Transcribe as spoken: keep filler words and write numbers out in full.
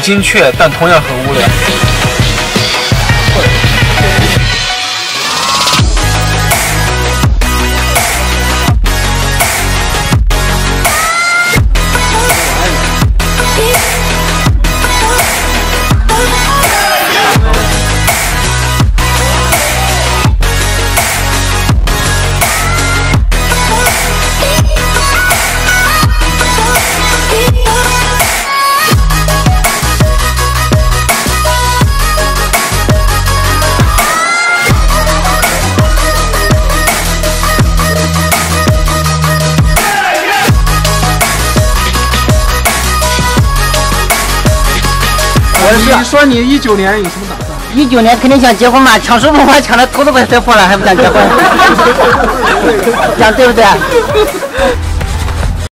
精确，但同样很无聊。 你说你一九年有什么打算？ 一九年肯定想结婚嘛，抢手风环抢的头都快摔破了，还不想结婚，讲对不对？